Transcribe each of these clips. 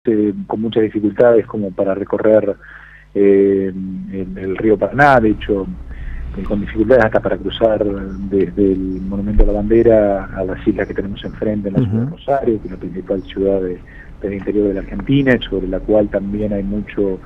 con muchas dificultades como para recorrer el río Paraná, de hecho con dificultades hasta para cruzar desde el Monumento a la Bandera a las islas que tenemos enfrente en la ciudad de Rosario, que es la principal ciudad del interior de la Argentina, sobre la cual también hay mucho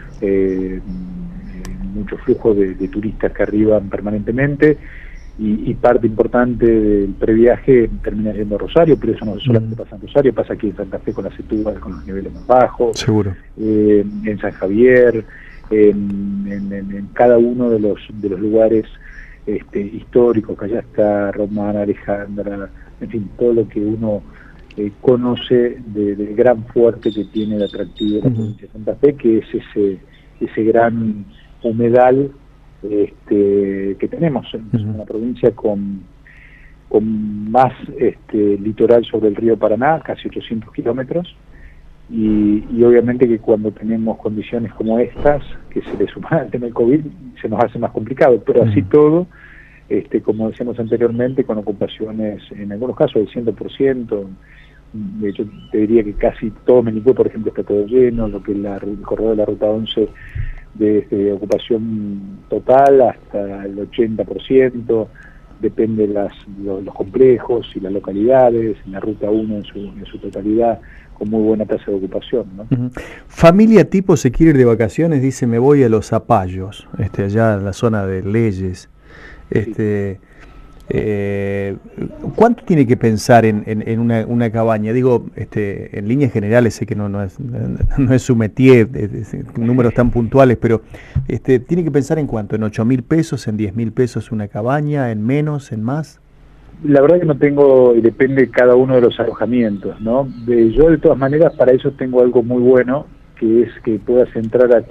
flujo de turistas que arriban permanentemente, y parte importante del previaje termina yendo a Rosario, pero eso no solamente pasa en Rosario, pasa aquí en Santa Fe con las Setúbal, con los niveles más bajos, seguro, en San Javier, en cada uno de los lugares históricos, Callasta, Román, Alejandra, en fin, todo lo que uno conoce del gran fuerte que tiene el atractivo de la provincia de Santa Fe, que es ese gran humedal que tenemos. Es una provincia con más litoral sobre el río Paraná, casi 800 kilómetros, y obviamente que cuando tenemos condiciones como estas, que se le suma al tema del COVID, se nos hace más complicado, pero así todo, como decíamos anteriormente, con ocupaciones en algunos casos del 100%, de hecho te diría que casi todo Menicué, por ejemplo, está todo lleno, lo que es el corredor de la Ruta 11 de ocupación total hasta el 80%, depende de los complejos y las localidades, en la Ruta 1 en su totalidad, con muy buena tasa de ocupación, ¿no? Familia tipo se quiere ir de vacaciones, dice me voy a Los Zapallos, allá en la zona de Leyes. ¿Cuánto tiene que pensar en una cabaña? Digo, en líneas generales, sé que no es su métier, números tan puntuales, pero ¿tiene que pensar en cuánto? ¿En 8.000 pesos, en 10.000 pesos una cabaña, en menos, en más? La verdad que no tengo, y depende cada uno de los alojamientos, ¿no? Yo de todas maneras para eso tengo algo muy bueno, que es que puedas entrar a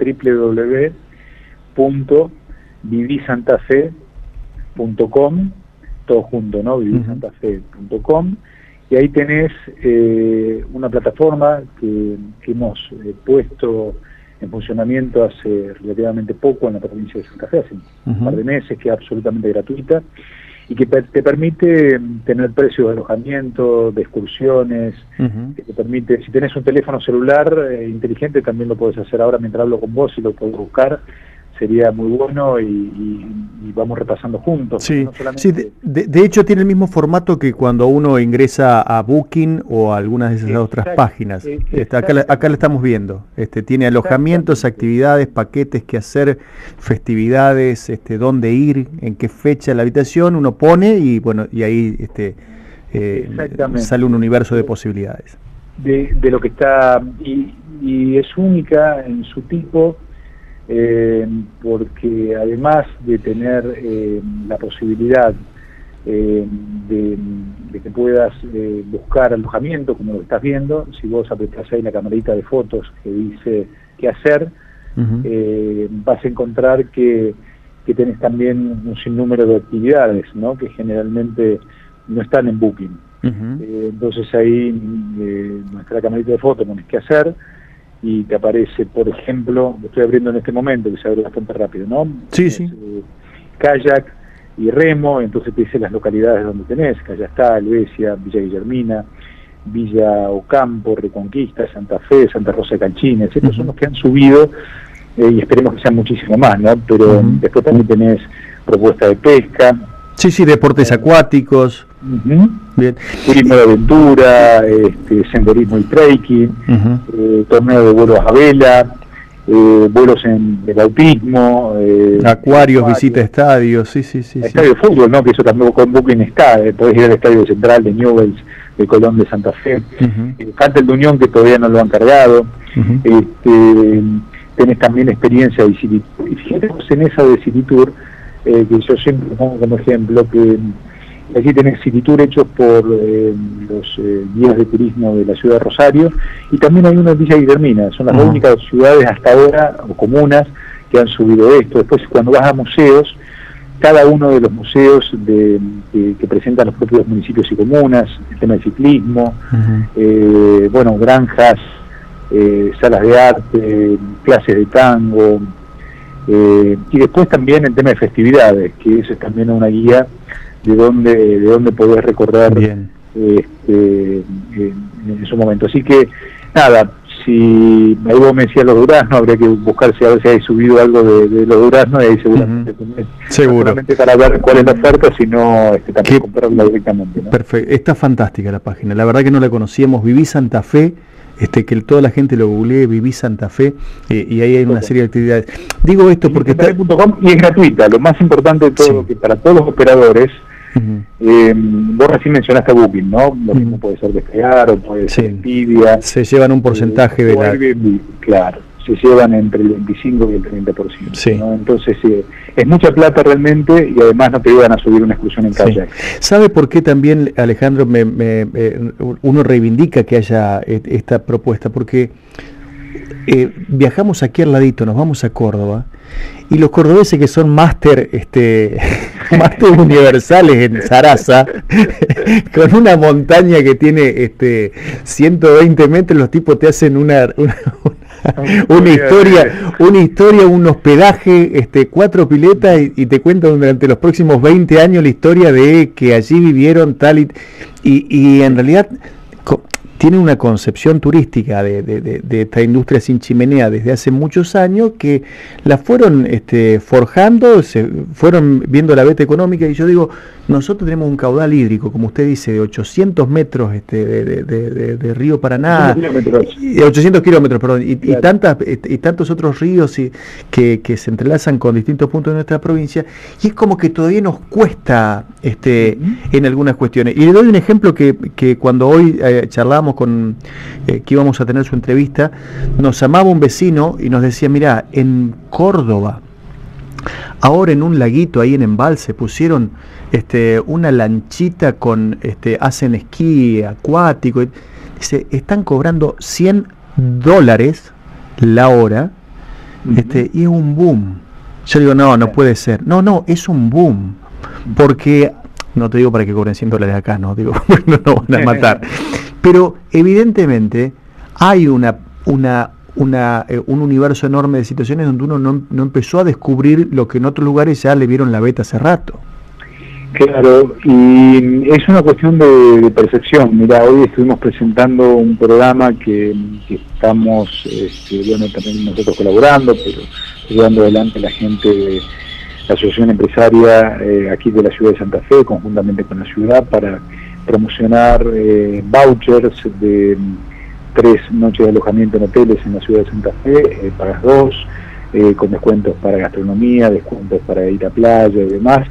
www.vivisantafe.com, todo junto, ¿no? vivisantafe.com, y ahí tenés una plataforma que hemos puesto en funcionamiento hace relativamente poco en la provincia de Santa Fe, hace un par de meses, que es absolutamente gratuita, y que te permite tener precios de alojamiento, de excursiones, que te permite, si tenés un teléfono celular inteligente, también lo podés hacer ahora mientras hablo con vos, y lo podés buscar, sería muy bueno, y vamos repasando juntos. Sí, no solamente... sí, de hecho tiene el mismo formato que cuando uno ingresa a Booking o a algunas de esas otras páginas. Acá la estamos viendo. Tiene alojamientos, actividades, paquetes que hacer, festividades, dónde ir, en qué fecha, la habitación, uno pone y bueno, y ahí sale un universo de posibilidades. De lo que está, y es única en su tipo, porque además de tener la posibilidad de que puedas buscar alojamiento, como lo estás viendo, si vos apretás ahí la camarita de fotos que dice qué hacer, vas a encontrar que tenés también un sinnúmero de actividades, ¿no? Que generalmente no están en Booking. Entonces ahí nuestra camarita de fotos pones qué hacer, y te aparece, por ejemplo, lo estoy abriendo en este momento, que se abre bastante rápido, ¿no? Sí, sí. Kayak y remo, entonces te dice las localidades donde tenés, Callastá, Helvecia, Villa Guillermina, Villa Ocampo, Reconquista, Santa Fe, Santa Rosa de Calchines. Estos son los que han subido, y esperemos que sean muchísimo más, ¿no? Pero después también tenés propuesta de pesca. Sí, sí, deportes acuáticos. Bien. Turismo de aventura, senderismo y trekking, torneo de vuelos a vela, vuelos de bautismo, acuarios, visita a estadios, sí. Estadio de fútbol, ¿no? Que eso también con Booking está, podés ir al estadio central de Newell's, de Colón de Santa Fe, falta el de Unión, que todavía no lo han cargado, tenés también experiencia de City, y fíjate en esa de City Tour, que yo siempre pongo como ejemplo, que aquí tenés City Tour hechos por los guías de turismo de la ciudad de Rosario, y también hay uno en Villa Guillermina. Son las únicas ciudades hasta ahora, o comunas, que han subido esto. Después, cuando vas a museos, cada uno de los museos que presentan los propios municipios y comunas, el tema del ciclismo, bueno, granjas, salas de arte, clases de tango, y después también el tema de festividades, que eso es también una guía de dónde podés recorrer en su momento. Así que nada, si ahí vos me decías los duraznos, habría que buscar si a ver si hay subido algo de los duraznos, y ahí seguramente, seguro. No solamente para ver cuál es la oferta, sino también comprarla directamente, ¿no? Perfecto, está fantástica la página, la verdad que no la conocíamos. Viví Santa Fe, que toda la gente lo googlee, Viví Santa Fe, y ahí hay una serie de actividades. Digo esto porque está... y es gratuita, lo más importante de todo, que para todos los operadores. Vos recién mencionaste a Booking, ¿no? Lo mismo puede ser Despegar o puede ser Expedia. Se llevan un porcentaje de la... Claro, se llevan entre el 25 y el 30%, ¿no? Entonces es mucha plata realmente, y además no te iban a subir una excursión en kayak. ¿Sabe por qué también, Alejandro, uno reivindica que haya esta propuesta? Porque viajamos aquí al ladito, nos vamos a Córdoba, y los cordobeses que son máster universales en Sarasa, con una montaña que tiene 120 metros, los tipos te hacen una historia, un hospedaje, 4 piletas, y te cuentan durante los próximos 20 años la historia de que allí vivieron tal y en realidad tiene una concepción turística de esta industria sin chimenea desde hace muchos años, que la fueron forjando, se fueron viendo la beta económica. Y yo digo, nosotros tenemos un caudal hídrico, como usted dice, de 800 metros de río Paraná, 800 kilómetros, perdón, y tantos otros ríos que se entrelazan con distintos puntos de nuestra provincia, y es como que todavía nos cuesta en algunas cuestiones. Y le doy un ejemplo que cuando hoy charlábamos que íbamos a tener su entrevista, nos llamaba un vecino y nos decía, mirá, en Córdoba, ahora en un laguito ahí en Embalse pusieron una lanchita con, hacen esquí acuático, dice, están cobrando $100 la hora, y es un boom. Yo digo, no puede ser, no, es un boom, porque, no te digo para que cobren $100 acá, no digo, no nos van a matar, pero evidentemente hay un universo enorme de situaciones donde uno no empezó a descubrir lo que en otros lugares ya le vieron la beta hace rato. Claro, y es una cuestión de percepción. Mira, hoy estuvimos presentando un programa que estamos, también nosotros colaborando, pero llevando adelante la gente de la Asociación Empresaria aquí de la ciudad de Santa Fe, conjuntamente con la ciudad, para promocionar vouchers de 3 noches de alojamiento en hoteles en la ciudad de Santa Fe, pagas 2, con descuentos para gastronomía, descuentos para ir a playa y demás.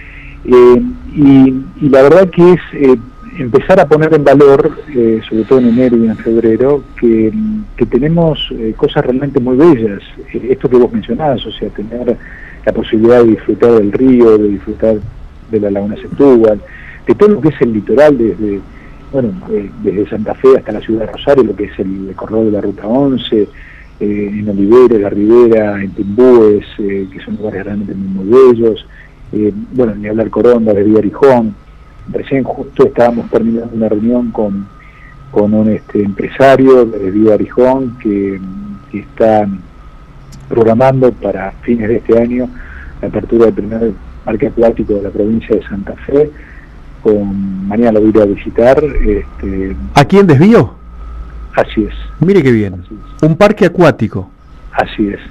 Y la verdad que es empezar a poner en valor, sobre todo en enero y en febrero, que tenemos cosas realmente muy bellas. Esto que vos mencionabas, o sea, tener la posibilidad de disfrutar del río, de disfrutar de la laguna Setúbal, de todo lo que es el litoral, desde Santa Fe hasta la ciudad de Rosario, lo que es el corredor de la Ruta 11, en Olivera, La Ribera, en Timbúes, que son lugares realmente muy bellos, ni hablar Coronda, de Vía Arijón. Recién justo estábamos terminando una reunión con un empresario de Vía Arijón que está programando para fines de este año la apertura del primer parque acuático de la provincia de Santa Fe. Mañana lo voy a ir a visitar. ¿Aquí en Desvío? Así es. Mire qué bien. Un parque acuático. Así es.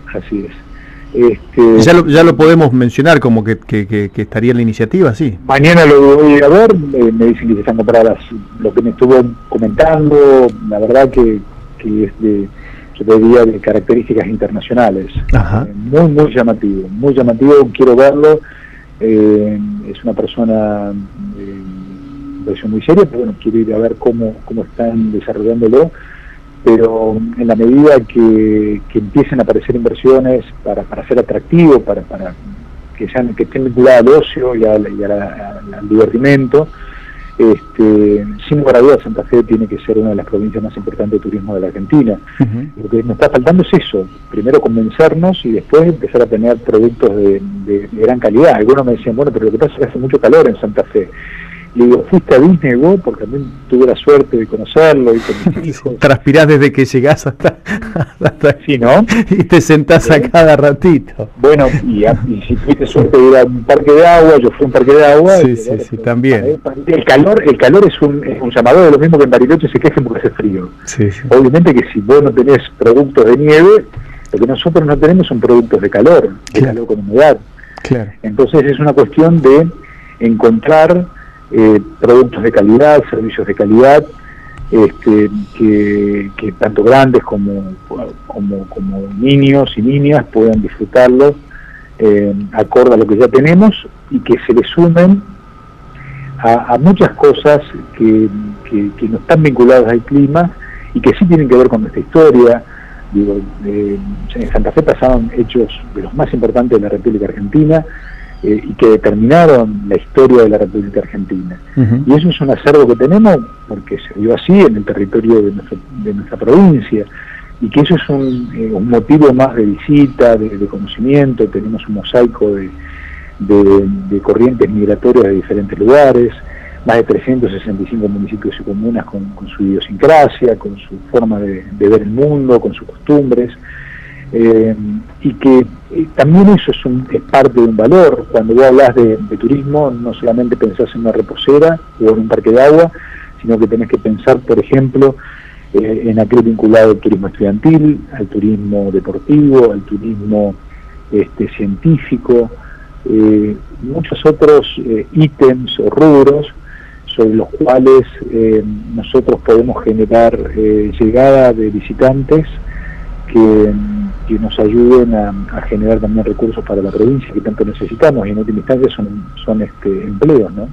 Ya lo podemos mencionar como que estaría la iniciativa, sí. Mañana lo voy a ver, me dicen que se están compradas lo que me estuvo comentando, la verdad que es yo diría de características internacionales. Muy llamativo, quiero verlo. Es una persona muy seria, pero quiero ir a ver cómo están desarrollándolo, pero en la medida que empiecen a aparecer inversiones para ser atractivo, para que estén vinculadas al ocio y al divertimento, sin lugar a dudas Santa Fe tiene que ser una de las provincias más importantes de turismo de la Argentina. Lo que nos está faltando es eso, primero convencernos y después empezar a tener productos de gran calidad. Algunos me decían, pero lo que pasa es que hace mucho calor en Santa Fe. Le digo, ¿fuiste a Disney vos? Porque también tuve la suerte de conocerlo y con mis hijos. Transpirás desde que llegás hasta sí, ¿no? Y te sentás a cada ratito. Bueno, y si tuviste suerte de ir a un parque de agua, yo fui a un parque de agua. Sí, también. El calor es un llamador de lo mismo que en Bariloche se quejen porque hace frío. Sí. Obviamente que si vos no tenés productos de nieve, lo que nosotros no tenemos son productos de calor, calor con humedad. Claro. Entonces es una cuestión de encontrar productos de calidad, servicios de calidad, que tanto grandes como niños y niñas puedan disfrutarlos acorde a lo que ya tenemos, y que se le sumen a muchas cosas que no están vinculadas al clima y que sí tienen que ver con nuestra historia. Digo, en Santa Fe pasaron hechos de los más importantes de la República Argentina, y que determinaron la historia de la República Argentina. Y eso es un acervo que tenemos porque se dio así en el territorio de nuestra provincia, y que eso es un motivo más de visita, de conocimiento. Tenemos un mosaico de corrientes migratorias de diferentes lugares, más de 365 municipios y comunas con su idiosincrasia, con su forma de ver el mundo, con sus costumbres, y que también eso es parte de un valor. Cuando vos hablas de turismo, no solamente pensás en una reposera o en un parque de agua, sino que tenés que pensar, por ejemplo, en aquel vinculado al turismo estudiantil, al turismo deportivo, al turismo científico, muchos otros ítems o rubros sobre los cuales nosotros podemos generar llegada de visitantes que nos ayuden a generar también recursos para la provincia que tanto necesitamos, y en última instancia son empleos, ¿no?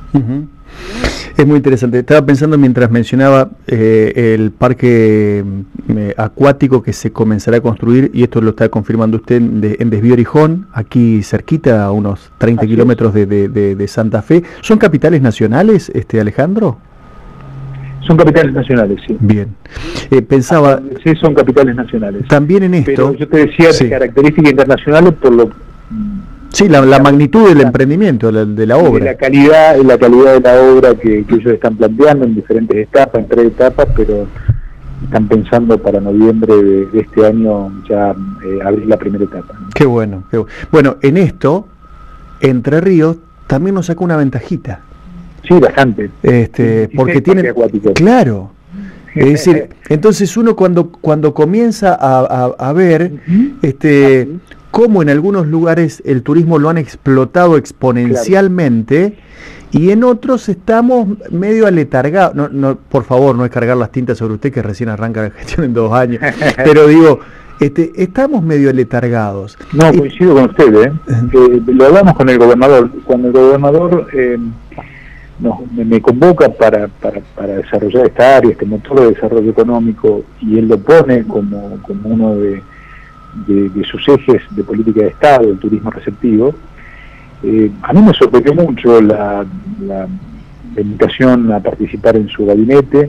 Es muy interesante. Estaba pensando mientras mencionaba el parque acuático que se comenzará a construir, y esto lo está confirmando usted, en Desvío Orijón, aquí cerquita, a unos 30 kilómetros de Santa Fe. ¿Son capitales nacionales, Alejandro? Son capitales nacionales, sí. Bien. Pensaba... Sí, son capitales nacionales. También en esto... Pero yo te decía, sí, características internacionales por lo... Sí, la magnitud del emprendimiento, de la obra. La calidad de la obra que ellos están planteando en diferentes etapas, en 3 etapas, pero están pensando para noviembre de este año ya abrir la primera etapa. Qué bueno, qué bueno. Bueno, en esto, Entre Ríos también nos saca una ventajita. Sí, bastante. Porque tiene... Claro. Es decir, entonces uno cuando comienza a ver cómo en algunos lugares el turismo lo han explotado exponencialmente, claro, y en otros estamos medio aletargados. No, por favor, no es cargar las tintas sobre usted, que recién arranca la gestión en 2 años, pero digo, estamos medio aletargados. No, coincido con usted, lo hablamos con el gobernador. Cuando el gobernador me convoca para desarrollar esta área, este motor de desarrollo económico, y él lo pone como uno de sus ejes de política de Estado, el turismo receptivo, a mí me sorprendió mucho la invitación a participar en su gabinete.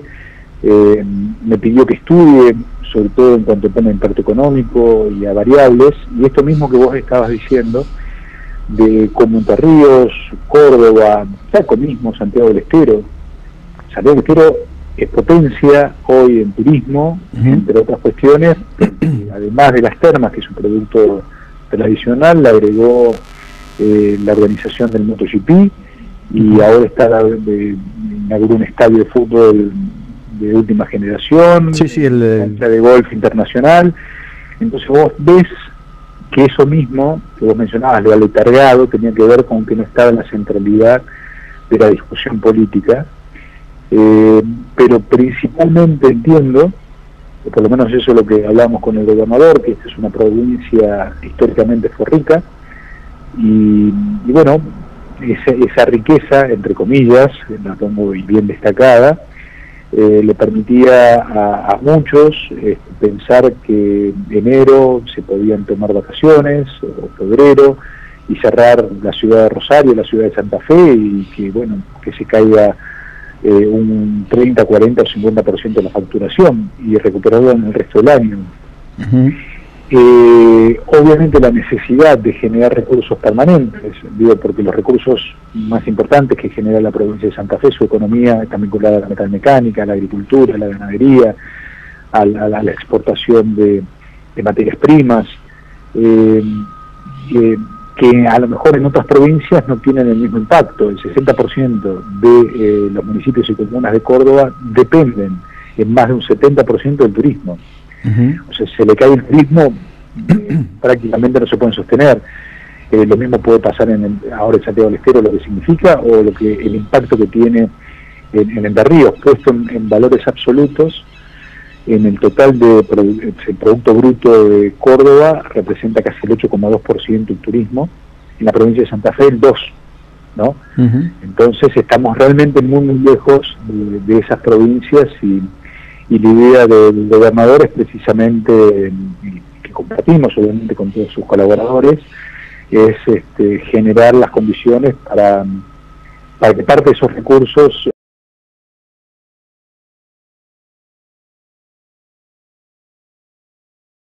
Me pidió que estudie, sobre todo en cuanto pone impacto económico y a variables, y esto mismo que vos estabas diciendo, de como Entre Ríos, Córdoba, Chaco mismo, Santiago del Estero. Santiago del Estero es potencia hoy en turismo, entre otras cuestiones. Además de las termas, que es un producto tradicional, le agregó la organización del MotoGP, y ahora inauguró un estadio de fútbol de última generación, cancha de golf internacional. Entonces vos ves que eso mismo que vos mencionabas, lo aletargado, tenía que ver con que no estaba en la centralidad de la discusión política, pero principalmente entiendo, por lo menos eso es lo que hablamos con el gobernador, que esta es una provincia históricamente fue rica, y bueno, esa riqueza, entre comillas, la pongo bien destacada, le permitía a muchos pensar que enero se podían tomar vacaciones, o febrero, y cerrar la ciudad de Rosario, la ciudad de Santa Fe, y que se caiga un 30, 40 o 50% de la facturación, y recuperarlo en el resto del año. Obviamente la necesidad de generar recursos permanentes, digo, porque los recursos más importantes que genera la provincia de Santa Fe, su economía está vinculada a la metalmecánica, a la agricultura, a la ganadería, a la exportación de materias primas, que a lo mejor en otras provincias no tienen el mismo impacto. El 60% de los municipios y comunas de Córdoba dependen en más de un 70% del turismo. O sea, se le cae el turismo, prácticamente no se pueden sostener. Lo mismo puede pasar ahora en Santiago del Estero, lo que significa, o el impacto que tiene en Entre Ríos, puesto en valores absolutos. En el total de el Producto Bruto de Córdoba representa casi el 8,2% el turismo, en la provincia de Santa Fe el 2%, ¿no? Entonces estamos realmente muy lejos de esas provincias, y la idea del gobernador es precisamente, que compartimos obviamente con todos sus colaboradores, es generar las condiciones para que parte de esos recursos